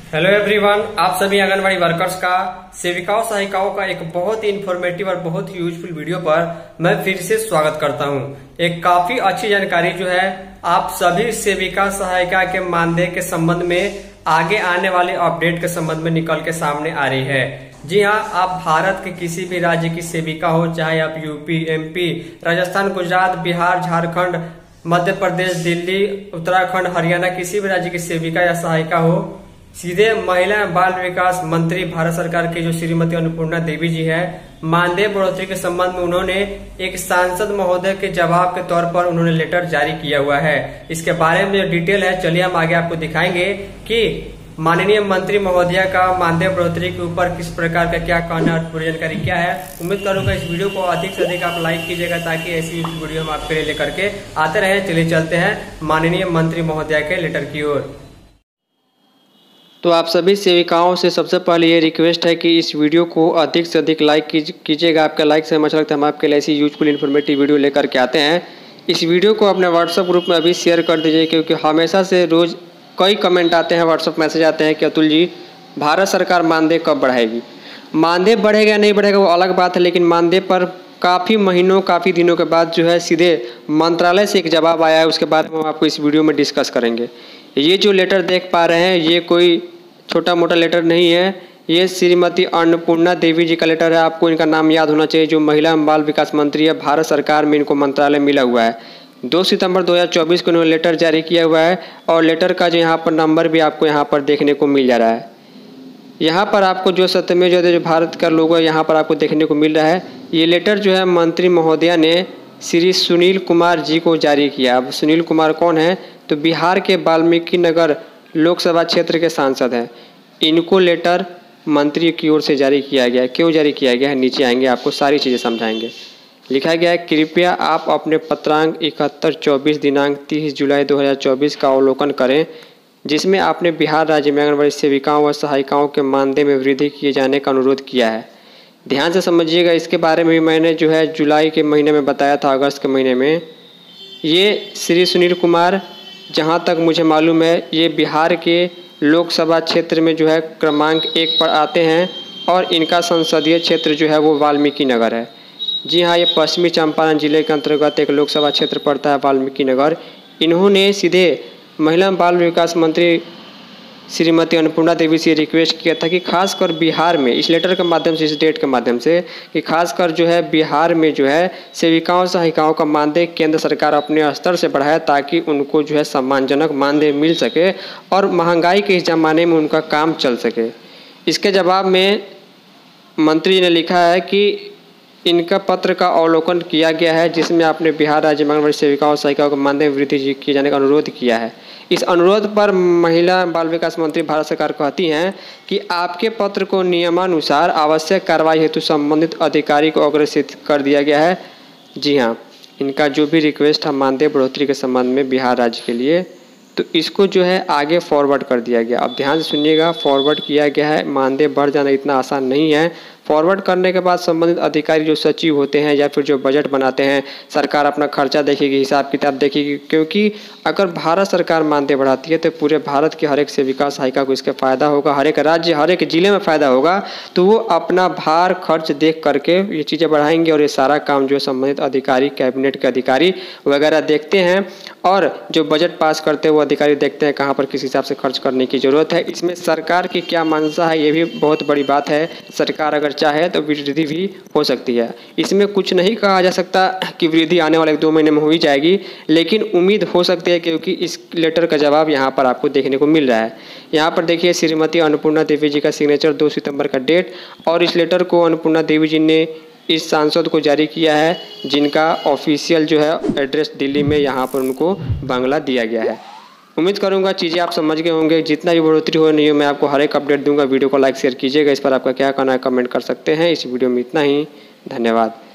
Hello everyone, आप सभी anganwadi workers का सेविकाओं सहायिकाओं का एक बहुत ही इंफॉर्मेटिव और बहुत ही यूजफुल वीडियो पर मैं फिर से स्वागत करता हूं। एक काफी अच्छी जानकारी जो है आप सभी सेविका सहायिका के मानदेय के संबंध में आगे आने वाले अपडेट के संबंध में निकल के सामने आ रही है। जी हाँ, आप भारत के किसी भी राज्य की सेविका हो, चाहे आप यूपी, एमपी, राजस्थान, गुजरात, बिहार, झारखंड, मध्य प्रदेश, दिल्ली, उत्तराखंड, हरियाणा, किसी भी राज्य की सेविका या सहायिका हो, सीधे महिला एवं बाल विकास मंत्री भारत सरकार की जो श्रीमती अन्नपूर्णा देवी जी है, मानदेय बढ़ोतरी के संबंध में उन्होंने एक सांसद महोदय के जवाब के तौर पर उन्होंने लेटर जारी किया हुआ है। इसके बारे में जो डिटेल है, चलिए हम आगे आपको दिखाएंगे कि माननीय मंत्री महोदया का मानदेय बढ़ोतरी के ऊपर किस प्रकार का क्या कहना है और पूरी जानकारी क्या है। उम्मीद करूंगा इस वीडियो को अधिक से अधिक आप लाइक कीजिएगा ताकि ऐसी वीडियो हम आपके लिए लेकर के आते रहे। चलिए चलते हैं माननीय मंत्री महोदया के लेटर की ओर। तो आप सभी सेविकाओं से सबसे पहले ये रिक्वेस्ट है कि इस वीडियो को अधिक से अधिक लाइक कीजिएगा। आपका लाइक से हमें अच्छा लगता है, हम आपके लिए ऐसी यूजफुल इन्फॉर्मेटिव वीडियो लेकर के आते हैं। इस वीडियो को अपने व्हाट्सएप ग्रुप में अभी शेयर कर दीजिए, क्योंकि हमेशा से रोज़ कई कमेंट आते हैं, व्हाट्सएप मैसेज आते हैं कि अतुल जी, भारत सरकार मानदेय कब बढ़ाएगी। मानदेय बढ़ेगा या नहीं बढ़ेगा वो अलग बात है, लेकिन मानदेय पर काफ़ी महीनों काफ़ी दिनों के बाद जो है सीधे मंत्रालय से एक जवाब आया है। उसके बाद हम आपको इस वीडियो में डिस्कस करेंगे। ये जो लेटर देख पा रहे हैं ये कोई छोटा मोटा लेटर नहीं है, ये श्रीमती अन्नपूर्णा देवी जी का लेटर है। आपको इनका नाम याद होना चाहिए, जो महिला एवं बाल विकास मंत्री है भारत सरकार में, इनको मंत्रालय मिला हुआ है। 2 सितंबर 2024 को इन्होंने लेटर जारी किया हुआ है और लेटर का जो यहाँ पर नंबर भी आपको यहाँ पर देखने को मिल जा रहा है। यहाँ पर आपको जो सत्यमेव जयते जो भारत का लोगो है यहाँ पर आपको देखने को मिल रहा है। ये लेटर जो है मंत्री महोदया ने श्री सुनील कुमार जी को जारी किया। अब सुनील कुमार कौन है, तो बिहार के वाल्मीकि नगर लोकसभा क्षेत्र के सांसद हैं। इनको लेटर मंत्री की ओर से जारी किया गया है। क्यों जारी किया गया है, नीचे आएंगे आपको सारी चीज़ें समझाएंगे। लिखा गया है, कृपया आप अपने पत्रांक 71/24 दिनांक 30 जुलाई 2024 का अवलोकन करें, जिसमें आपने बिहार राज्य में आंगनबाड़ी सेविकाओं व सहायिकाओं के मानदेय में वृद्धि किए जाने का अनुरोध किया है। ध्यान से समझिएगा, इसके बारे में भी मैंने जो है जुलाई के महीने में बताया था, अगस्त के महीने में। ये श्री सुनील कुमार, जहाँ तक मुझे मालूम है, ये बिहार के लोकसभा क्षेत्र में जो है क्रमांक 1 पर आते हैं और इनका संसदीय क्षेत्र जो है वो वाल्मीकि नगर है। जी हाँ, ये पश्चिमी चंपारण जिले के अंतर्गत एक लोकसभा क्षेत्र पड़ता है, वाल्मीकि नगर। इन्होंने सीधे महिला बाल विकास मंत्री श्रीमती अन्नपूर्णा देवी से रिक्वेस्ट किया था कि खासकर बिहार में, इस लेटर के माध्यम से, इस डेट के माध्यम से, कि खासकर जो है बिहार में जो है सेविकाओं सहायिकाओं का मानदेय केंद्र सरकार अपने स्तर से बढ़ाए, ताकि उनको जो है सम्मानजनक मानदेय मिल सके और महंगाई के इस जमाने में उनका काम चल सके। इसके जवाब में मंत्री ने लिखा है कि इनका पत्र का अवलोकन किया गया है, जिसमें आपने बिहार राज्य में आंगनबाड़ी सेविकाओं सहायिकाओं को मानदेय में वृद्धि किए जाने का अनुरोध किया है। इस अनुरोध पर महिला बाल विकास मंत्री भारत सरकार कहती हैं कि आपके पत्र को नियमानुसार आवश्यक कार्रवाई हेतु संबंधित अधिकारी को अग्रेसित कर दिया गया है। जी हाँ, इनका जो भी रिक्वेस्ट है मानदेय बढ़ोतरी के संबंध में बिहार राज्य के लिए, तो इसको जो है आगे फॉरवर्ड कर दिया गया। अब ध्यान से सुनिएगा, फॉरवर्ड किया गया है। मानदेय बढ़ जाना इतना आसान नहीं है। फॉरवर्ड करने के बाद संबंधित अधिकारी जो सचिव होते हैं या फिर जो बजट बनाते हैं, सरकार अपना खर्चा देखेगी, हिसाब किताब देखेगी, क्योंकि अगर भारत सरकार मानदेय बढ़ाती है तो पूरे भारत के हर एक सेविका सहायिका को इसका फ़ायदा होगा, हर एक राज्य, हर एक जिले में फ़ायदा होगा। तो वो अपना भार खर्च देख करके ये चीज़ें बढ़ाएंगे और ये सारा काम जो संबंधित अधिकारी, कैबिनेट के अधिकारी वगैरह देखते हैं और जो बजट पास करते हैं वो अधिकारी देखते हैं कहाँ पर किस हिसाब से खर्च करने की ज़रूरत है। इसमें सरकार की क्या मंशा है ये भी बहुत बड़ी बात है। सरकार अगर चाहे तो वृद्धि भी हो सकती है। इसमें कुछ नहीं कहा जा सकता कि वृद्धि आने वाले 2 महीने में हो ही जाएगी, लेकिन उम्मीद हो सकती है, क्योंकि इस लेटर का जवाब यहाँ पर आपको देखने को मिल रहा है। यहाँ पर देखिए श्रीमती अन्नपूर्णा देवी जी का सिग्नेचर, 2 सितंबर का डेट, और इस लेटर को अन्नपूर्णा देवी जी ने इस सांसद को जारी किया है, जिनका ऑफिशियल जो है एड्रेस दिल्ली में यहाँ पर उनको बंगला दिया गया है। उम्मीद करूंगा चीज़ें आप समझ गए होंगे। जितना भी बढ़ोतरी हो रही है मैं आपको हर एक अपडेट दूंगा। वीडियो को लाइक शेयर कीजिएगा। इस पर आपका क्या कहना है कमेंट कर सकते हैं। इस वीडियो में इतना ही, धन्यवाद।